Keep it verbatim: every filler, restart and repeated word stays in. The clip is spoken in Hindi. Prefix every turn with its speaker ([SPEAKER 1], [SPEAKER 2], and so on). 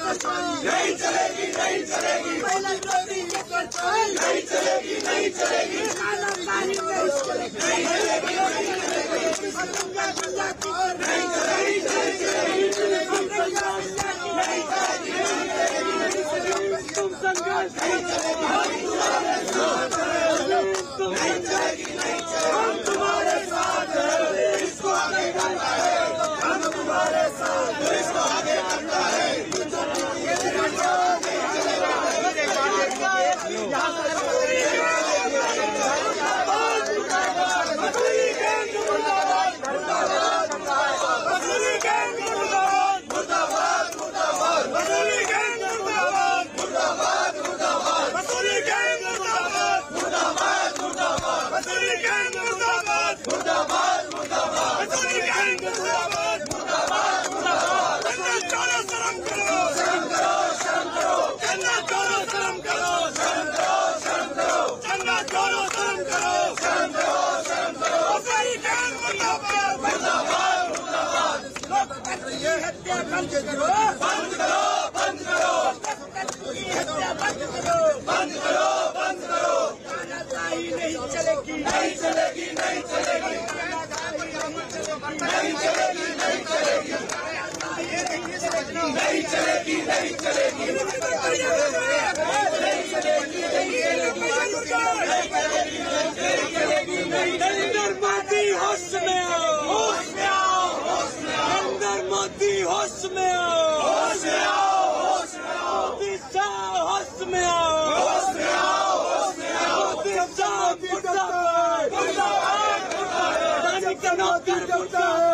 [SPEAKER 1] नहीं चलेगी, नहीं चलेगी, महिला विरोधी ये सरकार नहीं चलेगी, नहीं चलेगी, कालाकारी नहीं चलेगी, नहीं चलेगी, नहीं चलेगी, नहीं चलेगी, नहीं चलेगी, तुम संघर्ष नहीं चलेगी, नहीं चलेगी, नहीं चलेगी, हम तुम्हारे साथ हैं, इसको आगे करना है, हम तुम्हारे साथ हैं, इसको आगे करना है। बंद करो, बंद करो, बंद करो, बंद करो, बंद करो, बंद करो, तानाशाही नहीं चलेगी, नहीं चलेगी, नहीं चलेगी, नहीं चलेगी, नहीं चलेगी, नहीं चलेगी, नहीं चलेगी, नरेंद्र मोदी होश में आओ, होश में आओ, होश में आओ, नरेंद्र मोदी होश में आओ, होश में आओ, होश में आओ, मोदी शाह होश में आओ, होश में आओ, होश में आओ, मोदी शाह मुर्दाबाद, मुर्दाबाद, मुर्दाबाद,